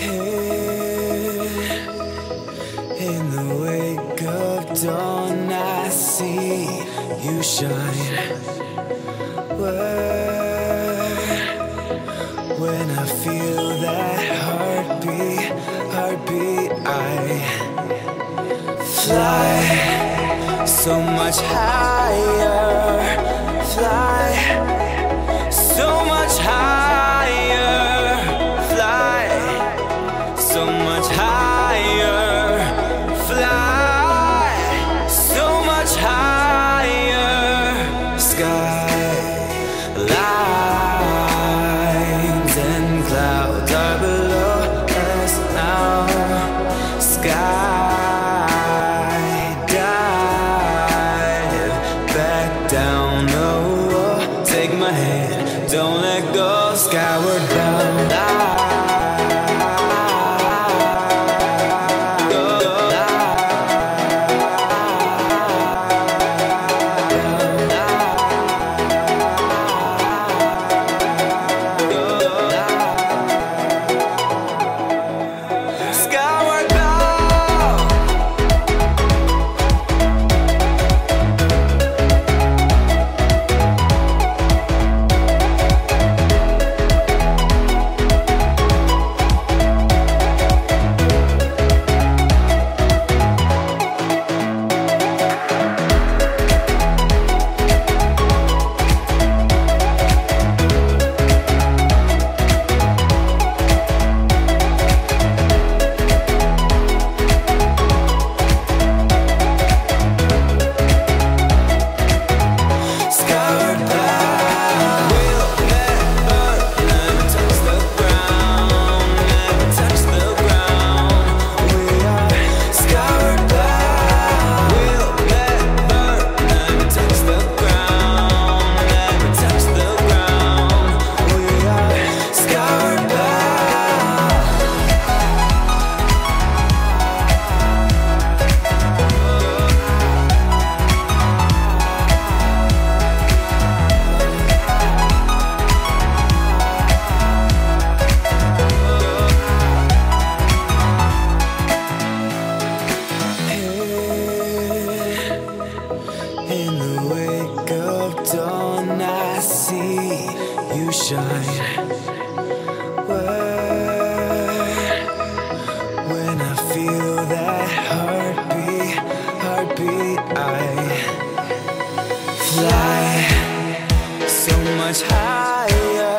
In the wake of dawn, I see you shine. When I feel that heartbeat, I fly so much higher, fly so much higher, fly so much higher, fly so much higher. Skylines and clouds are below us now. Skydive back down, oh, take my hand, don't let go, skyward bound. In the wake of dawn, I see you shine. When I feel that heartbeat, I fly so much higher.